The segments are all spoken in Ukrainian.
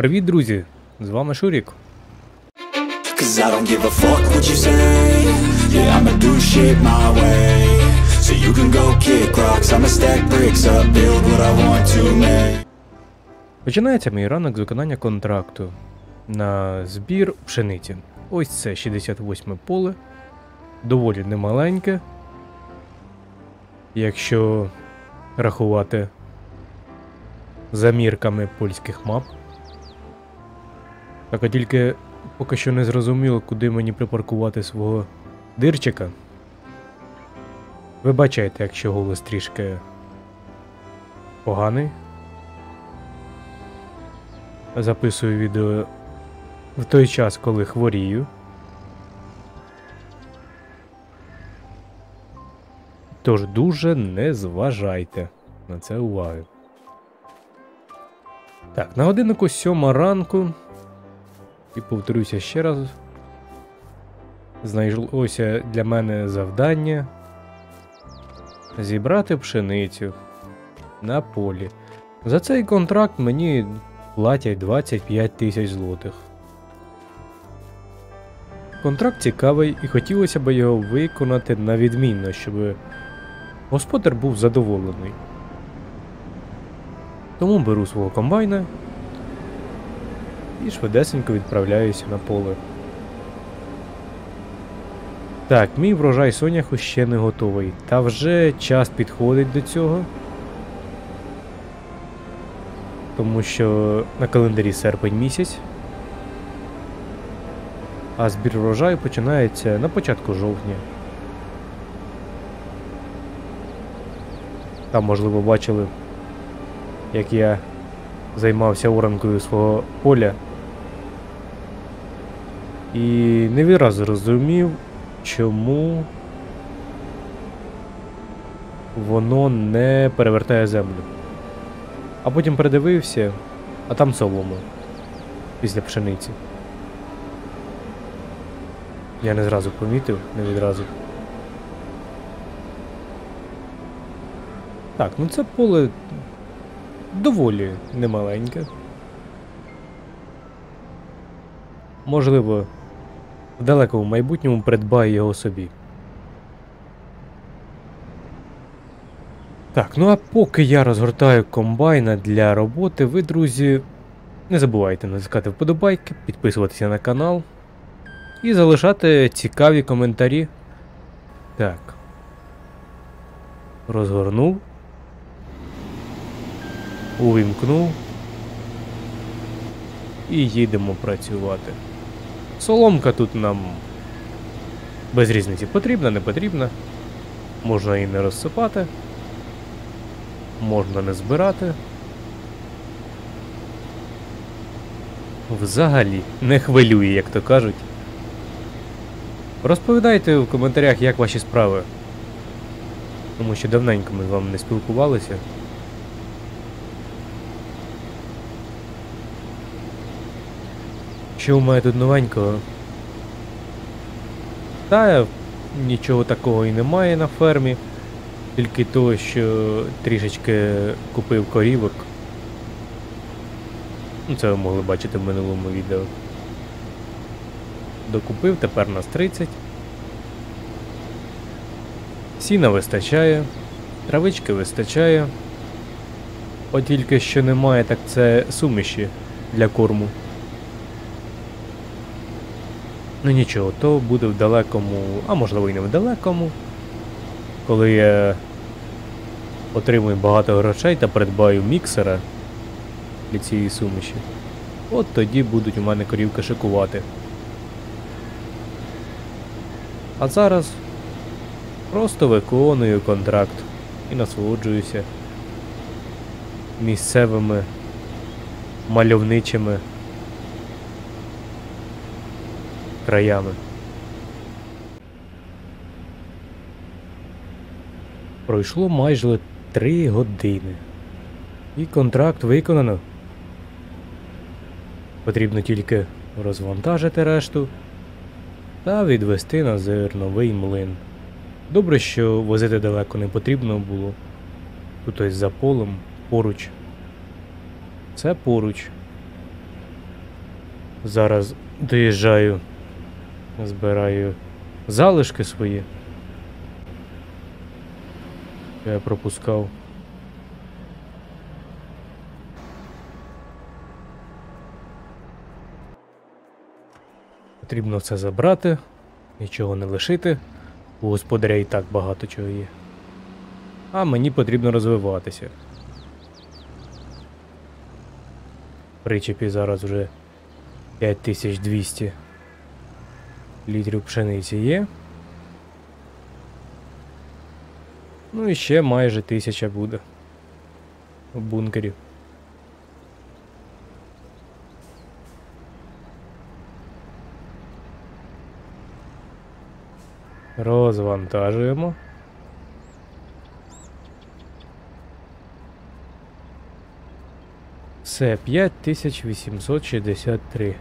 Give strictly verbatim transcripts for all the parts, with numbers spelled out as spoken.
Привіт, друзі! З вами Шурік. Cause I don't give a fuck what you say. Yeah, I'ma do shit my way. So you can go kick rocks. I'ma stack bricks up, build what I want to make. Починається мій ранок з виконання контракту на збір пшениці. Ось це шістдесят восьме поле. Доволі немаленьке. Якщо рахувати замірками польських мап. Так, а тільки поки що не зрозуміло, куди мені припаркувати свого дирчика. Вибачайте, якщо голос трішки поганий. Записую відео в той час, коли хворію. Тож дуже не зважайте на це уваги. Так, на годиннику сьома ранку. І повторюся ще раз. Знайшлося для мене завдання зібрати пшеницю на полі. За цей контракт мені платять двадцять п'ять тисяч злотих. Контракт цікавий і хотілося б його виконати на відмінно, щоб господар був задоволений. Тому беру свого комбайна і швидесенько відправляюся на поле. Так, мій врожай соняху ще не готовий, та вже час підходить до цього. Тому що на календарі серпень місяць, а збір врожаю починається на початку жовтня. Там, можливо, бачили, як я займався оранкою свого поля. І не відразу зрозумів, чому воно не перевертає землю. А потім передивився, а там солома після пшениці. Я не зразу помітив, не відразу. Так, ну це поле доволі немаленьке. Можливо, в далекому майбутньому придбаю його собі. Так, ну а поки я розгортаю комбайна для роботи, ви, друзі, не забувайте натискати вподобайки, підписуватися на канал і залишати цікаві коментарі. Так. Розгорнув. Увімкнув. І їдемо працювати. Соломка тут нам без різниці потрібна, не потрібна. Можна її не розсипати. Можна не збирати. Взагалі не хвилює, як то кажуть. Розповідайте в коментарях, як ваші справи. Тому що давненько ми з вами не спілкувалися. Що у мене тут новенького? Та нічого такого і немає на фермі. Тільки то, що трішечки купив корівок. Ну, це ви могли бачити в минулому відео. Докупив, тепер нас тридцять. Сіна вистачає, травички вистачає. От тільки що немає, так це суміші для корму. Ну нічого, то буде в далекому, а можливо і не в далекому, коли я отримую багато грошей та придбаю міксера для цієї суміші. От тоді будуть у мене корівки шикувати. А зараз просто виконую контракт і насолоджуюся місцевими мальовничими краями. Пройшло майже три години. І контракт виконано. Потрібно тільки розвантажити решту та відвести на зерновий млин. Добре, що возити далеко не потрібно було. Тут ось за полем, поруч. Це поруч. Зараз доїжджаю, збираю залишки свої. Я пропускав. Потрібно все забрати, нічого не лишити. У господаря і так багато чого є. А мені потрібно розвиватися. В причепі зараз вже п'ять тисяч двісті літрів пшениці є. Ну і ще майже тисяча буде в бункері. Розвантажуємо. Все, п'ять тисяч вісімсот шістдесят три.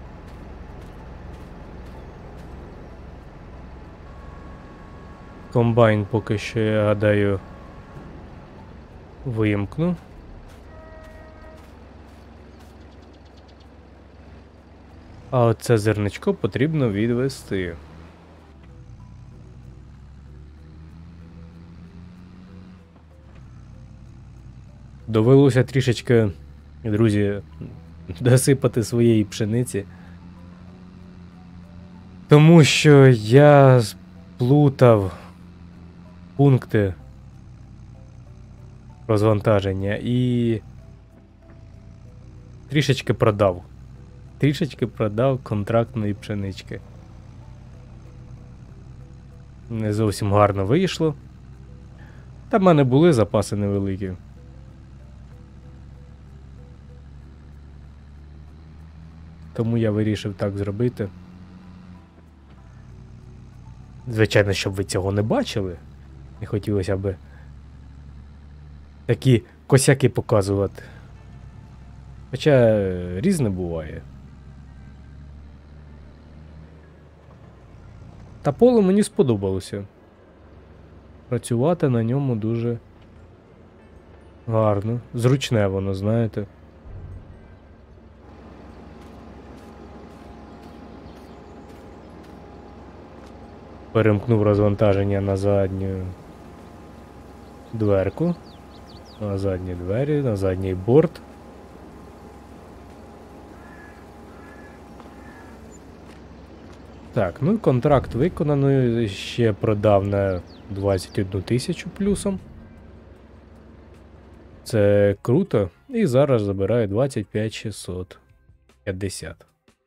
Комбайн поки що, я гадаю, вимкну. А оце зерничко потрібно відвести. Довелося трішечки, друзі, досипати своєї пшениці. Тому що я сплутав пункти розвантаження і трішечки продав. Трішечки продав контрактної пшенички. Не зовсім гарно вийшло. Та в мене були запаси невеликі. Тому я вирішив так зробити. Звичайно, щоб ви цього не бачили. Не хотілося б такі косяки показувати. Хоча різне буває. Та поле мені сподобалося. Працювати на ньому дуже гарно. Зручне воно, знаєте. Перемкнув розвантаження на задню дверку, на задні двері, на задній борт. Так, ну і контракт виконано, ще продав на двадцять одну тисячу плюсом. Це круто. І зараз забираю двадцять п'ять тисяч шістсот п'ятдесят.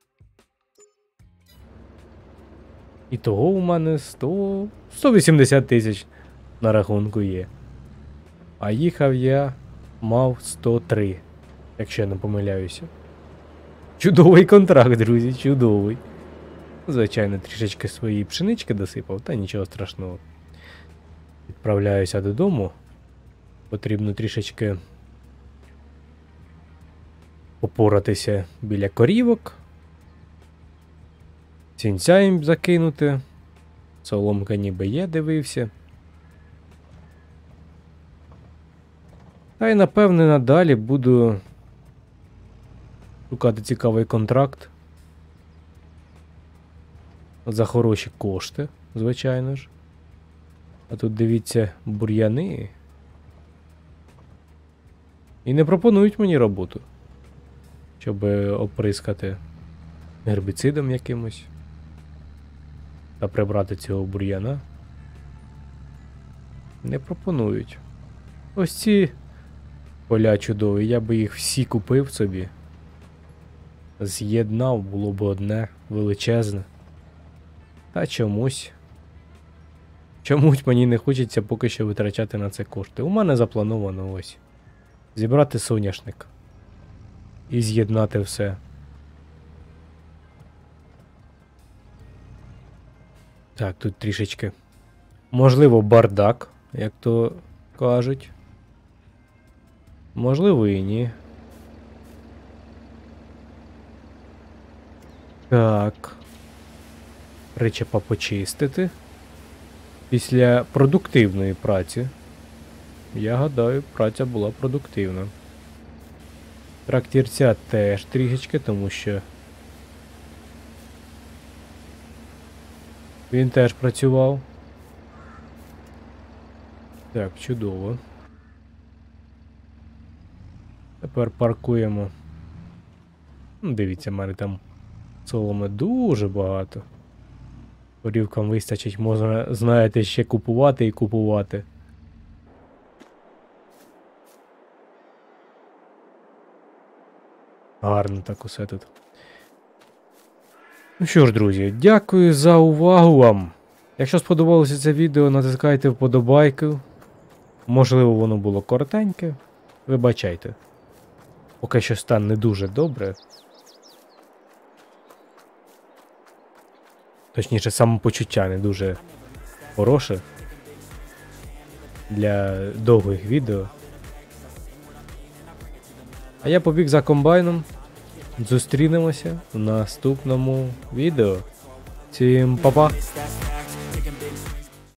І того у мене сто... сто вісімдесят тисяч на рахунку є. А їхав я мав сто три, якщо я не помиляюся. Чудовий контракт, друзі, чудовий. Звичайно, трішечки свої пшенички досипав, та нічого страшного. Відправляюся додому. Потрібно трішечки попоратися біля корівок. Сінця їм закинути. Соломка ніби є, дивився. Та й напевне надалі буду шукати цікавий контракт. За хороші кошти, звичайно ж. А тут дивіться, бур'яни. І не пропонують мені роботу, щоб оприскати гербіцидом якимось та прибрати цього бур'яна. Не пропонують. Ось ці поля чудові, я би їх всі купив собі. З'єднав, було б одне величезне. Та чомусь. Чомусь мені не хочеться поки що витрачати на це кошти. У мене заплановано ось. Зібрати соняшник. І з'єднати все. Так, тут трішечки. Можливо, бардак, як то кажуть. Можливо і ні. Так. Причепа почистити. Після продуктивної праці. Я гадаю, праця була продуктивна. Трактірця теж трішечки, тому що Він теж працював. Так, чудово. Тепер паркуємо. Ну, дивіться, в мене там соломи дуже багато. Корівкам вистачить, можна, знаєте, ще купувати і купувати. Гарно так усе тут. Ну що ж, друзі, дякую за увагу вам. Якщо сподобалося це відео, натискайте вподобайку. Можливо, воно було коротеньке. Вибачайте. Поки що стан не дуже добре. Точніше, самопочуття не дуже хороше для довгих відео. А я побіг за комбайном. Зустрінемося в наступному відео. Всім па-па!